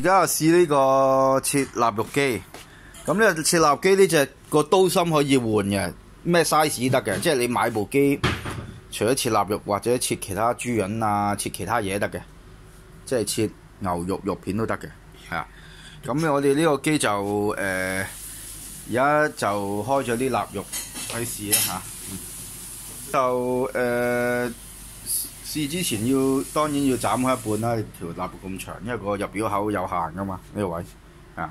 家試呢個切臘肉機，咁呢切臘肉機呢隻個刀芯可以換嘅，咩 size 得嘅，即係你買部機，除咗切臘肉或者切其他豬膶啊，切其他嘢得嘅，即係切牛肉肉片都得嘅，係啊。咁我哋呢個機就而家就開咗啲臘肉去試一下，就試之前當然要斬開一半啦，條臘肉咁長，因為個入表口有限噶嘛，呢個位啊。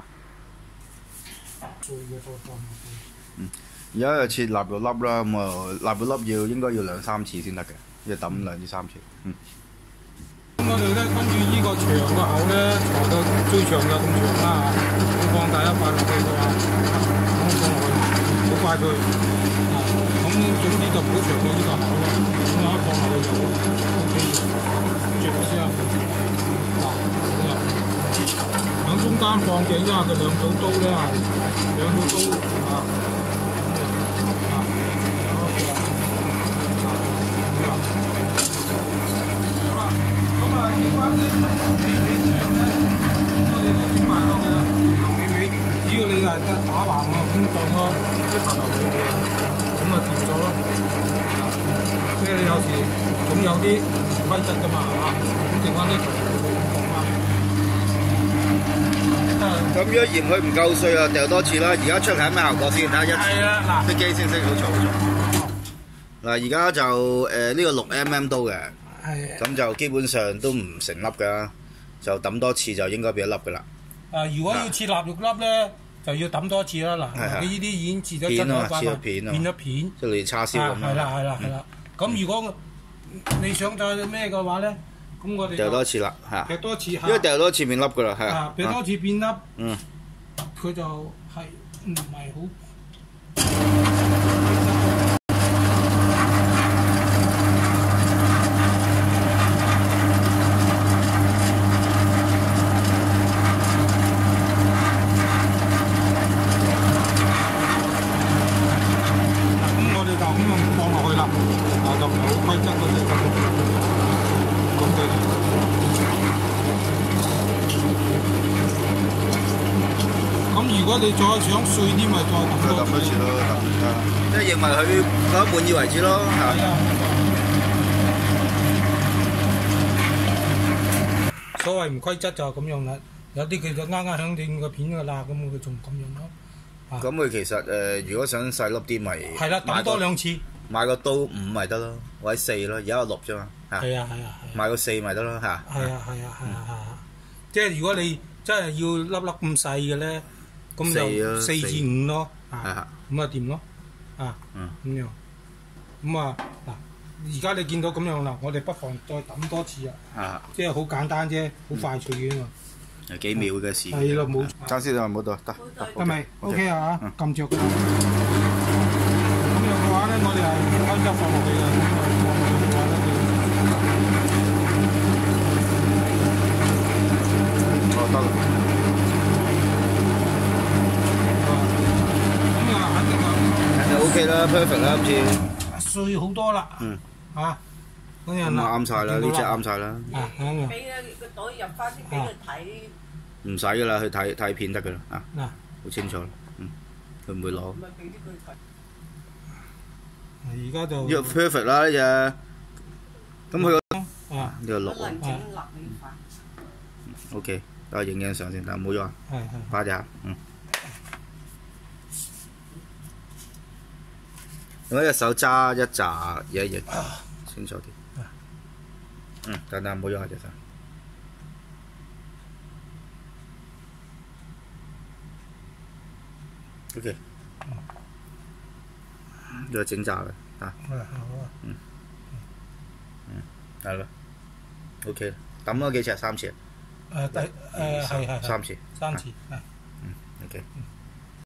而家就切臘肉粒啦，咁啊臘肉粒應該要2、3次先得嘅，要揼2至3次。 咁我哋咧跟住呢個長個口咧，裁到最長有咁長啦嚇，放第一塊落去嘅話，咁放落去好快脆。咁總之就唔好長過呢個口咯，咁一放落去就 OK 嘅，著咗先啊。好啦，喺中間放嘅，因為佢2組刀咧係2組刀啊。只要你係得打橫啊，咁放咯，一頭頭尾尾，咁啊掂咗咯。即係你有時總有啲規則㗎嘛，係嘛？咁剩翻啲頭咁如果嫌佢唔夠碎啊，掉多次啦。而家出係咩效果先？睇下一次啲機先識好嘈好嘈。嗱，而家就呢個6mm刀嘅，咁就基本上都唔成粒㗎，就揼多次就應該變一粒㗎啦。 如果要切臘肉粒咧，就要揼多次啦。嗱，你呢啲已經切咗真咗塊，變咗片， 即係你叉燒咁。 係啦。咁如果你想再咩嘅話咧，咁我哋掉多次啦，係。 掉多次，因為掉多次變粒㗎啦，係。 掉多次變粒，佢就係唔係好。咁如果你再想碎啲，咪再揼多次咯， 即係認為佢覺得滿意為止咯。 所謂唔規則就咁樣啦，有啲佢就啱啱響定個片㗎啦，咁佢仲咁樣咯。 咁佢其實如果想細粒啲，咪係啦，揼多2次。 買個刀5咪得咯，或者4咯，而家有6啫嘛。 係啊。 買個4咪得咯，係啊。 即係如果你真係要粒粒咁細嘅咧，咁就4至5咯。咁啊掂咯。咁樣。咁啊嗱，而家你見到咁樣啦，我哋不妨再揼多次啊。即係好簡單啫，好快脆嘅嘛。 係幾秒嘅事。 係咯，冇。 爭先啊，冇到得。 係咪 ？OK 啊，撳著佢。咁樣嘅話咧，我哋係開汁放落去嘅。 得啦。 咁啊，肯定啊。 就 OK 啦 ，perfect 啦，今次。 碎好多啦。咁樣啱晒啦，呢隻啱晒啦。 俾個袋入翻先俾佢睇。 唔使噶啦，去睇片得噶啦，好清楚啦。佢唔會攞。 咪俾啲佢睇。 而家就。 呢個 perfect 啦呢隻。咁佢個呢個6。 可能整臘味飯。 OK。等我影相先，但係冇咗啊！擺隻，用一隻手揸一紮嘢影，清楚啲。等冇咗啊隻手。OK。呢個整紮嘅，係啦。OK，揼咗幾次啊？3次。 係3次。 3次。 係。 OK。